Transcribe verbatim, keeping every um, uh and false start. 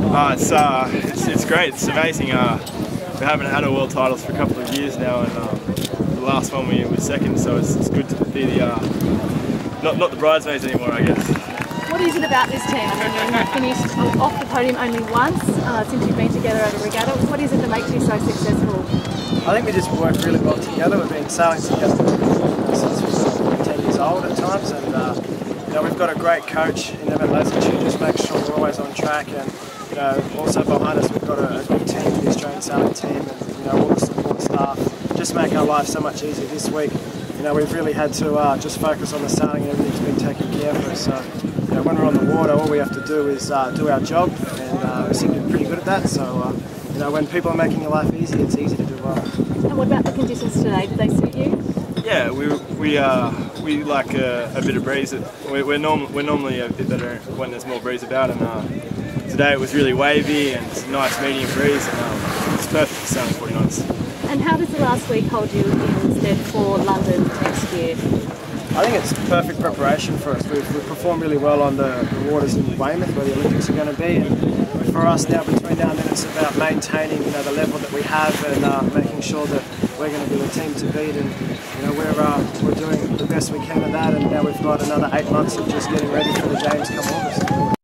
Uh, it's, uh, it's it's great. It's amazing. Uh, we haven't had a world titles for a couple of years now, and uh, the last one we were second. So it's, it's good to be the uh, not not the bridesmaids anymore, I guess. What is it about this team? I mean, you've finished off the podium only once uh, since you've been together at a regatta. What is it that makes you so successful? I think we just work really well together. We've been sailing together since we were ten years old at times, and uh, you know, we've got a great coach in Emmett Lesage who just makes sure we're always on track. And you know, also behind us we've got a, a good team, the Australian sailing team, and you know, all the support staff just make our life so much easier this week. You know, we've really had to uh, just focus on the sailing, and everything's been taken care of us. So, you know, when we're on the water, all we have to do is uh, do our job, and uh, we seem to be pretty good at that. So, uh, you know, when people are making your life easy, it's easy to do well. And what about the conditions today? Did they suit you? Yeah, we we uh we like a, a bit of breeze. We're we're, norm, we're normally a bit better when there's more breeze about, and uh, today it was really wavy and it's a nice medium breeze, and um, it's perfect for sailing forty knots. And how does the last week hold you in stead for London next year? I think it's perfect preparation for us. We've, we've performed really well on the, the waters in Weymouth, where the Olympics are going to be. And for us now, between now and then, it's about maintaining, you know, the level that we have, and uh, making sure that we're going to be the team to beat. And you know, we're uh, we're doing the best we can at that. And now we've got another eight months of just getting ready for the Games come August.